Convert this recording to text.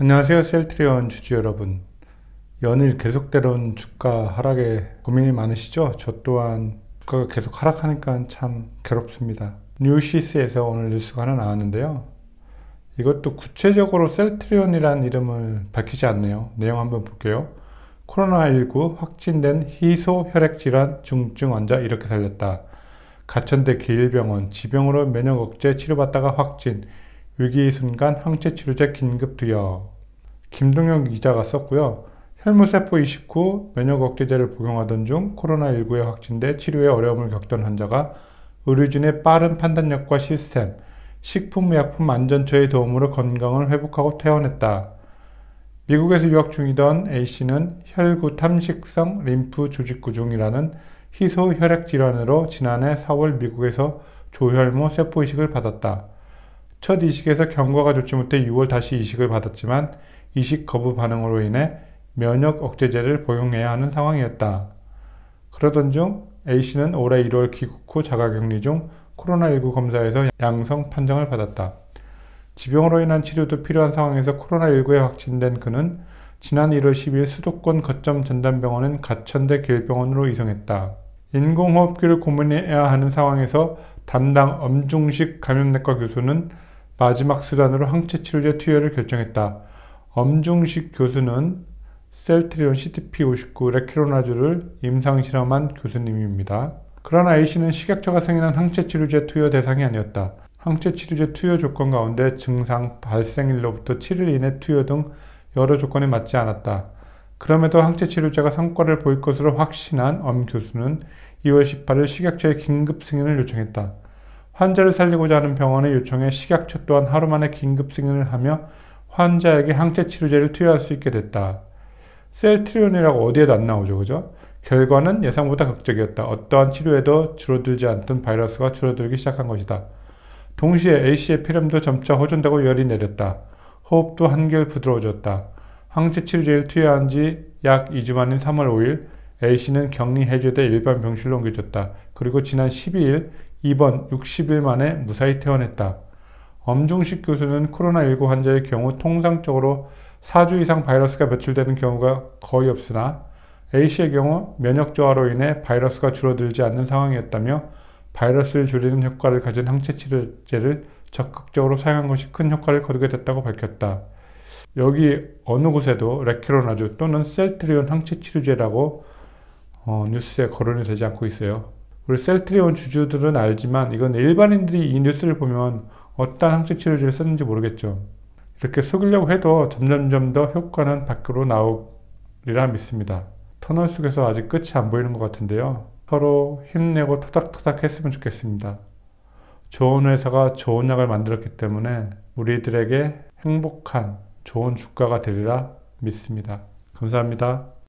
안녕하세요. 셀트리온 주주 여러분. 연일 계속되는 주가 하락에 고민이 많으시죠? 저 또한 주가가 계속 하락하니까 참 괴롭습니다. 뉴시스에서 오늘 뉴스가 하나 나왔는데요. 이것도 구체적으로 셀트리온이라는 이름을 밝히지 않네요. 내용 한번 볼게요. 코로나19 확진된 희소혈액질환 중증 환자 이렇게 살렸다. 가천대 기일병원 지병으로 면역 억제 치료받다가 확진, 위기 순간 항체 치료제 긴급 투여. 김동영 기자가 썼고요. 혈무세포 이식 후 면역 억제제를 복용하던 중 코로나19에 확진돼 치료에 어려움을 겪던 환자가 의료진의 빠른 판단력과 시스템, 식품의약품안전처의 도움으로 건강을 회복하고 퇴원했다. 미국에서 유학 중이던 A씨는 혈구 탐식성 림프 조직구중이라는 희소혈액 질환으로 지난해 4월 미국에서 조혈모 세포 이식을 받았다. 첫 이식에서 경과가 좋지 못해 6월 다시 이식을 받았지만 이식 거부 반응으로 인해 면역 억제제를 복용해야 하는 상황이었다. 그러던 중 A씨는 올해 1월 귀국 후 자가격리 중 코로나19 검사에서 양성 판정을 받았다. 지병으로 인한 치료도 필요한 상황에서 코로나19에 확진된 그는 지난 1월 10일 수도권 거점 전담병원인 가천대 기일병원으로 이송했다. 인공호흡기를 고민해야 하는 상황에서 담당 엄중식 감염내과 교수는 마지막 수단으로 항체치료제 투여를 결정했다. 엄중식 교수는 셀트리온 CTP59 레키로나주를 임상실험한 교수님입니다. 그러나 A씨는 식약처가 승인한 항체치료제 투여 대상이 아니었다. 항체치료제 투여 조건 가운데 증상 발생일로부터 7일 이내 투여 등 여러 조건에 맞지 않았다. 그럼에도 항체치료제가 성과를 보일 것으로 확신한 엄 교수는 2월 18일 식약처에 긴급 승인을 요청했다. 환자를 살리고자 하는 병원의 요청에 식약처 또한 하루 만에 긴급 승인을 하며 환자에게 항체치료제를 투여할 수 있게 됐다. 셀트리온이라고 어디에도 안 나오죠, 그죠? 결과는 예상보다 극적이었다. 어떠한 치료에도 줄어들지 않던 바이러스가 줄어들기 시작한 것이다. 동시에 A씨의 피렘도 점차 호전되고 열이 내렸다. 호흡도 한결 부드러워졌다. 항체치료제를 투여한 지 약 2주 만인 3월 5일 A씨는 격리 해제돼 일반 병실로 옮겨졌다. 그리고 지난 12일 입원 60일 만에 무사히 퇴원했다. 엄중식 교수는 코로나19 환자의 경우 통상적으로 4주 이상 바이러스가 배출되는 경우가 거의 없으나 A씨의 경우 면역 저하로 인해 바이러스가 줄어들지 않는 상황이었다며 바이러스를 줄이는 효과를 가진 항체 치료제를 적극적으로 사용한 것이 큰 효과를 거두게 됐다고 밝혔다. 여기 어느 곳에도 레키로나주 또는 셀트리온 항체 치료제라고 뉴스에 거론이 되지 않고 있어요. 우리 셀트리온 주주들은 알지만 이건 일반인들이 이 뉴스를 보면 어떤 항체 치료제를 썼는지 모르겠죠. 이렇게 속이려고 해도 점점점 더 효과는 밖으로 나오리라 믿습니다. 터널 속에서 아직 끝이 안 보이는 것 같은데요. 서로 힘내고 토닥토닥 했으면 좋겠습니다. 좋은 회사가 좋은 약을 만들었기 때문에 우리들에게 행복한 좋은 주가가 되리라 믿습니다. 감사합니다.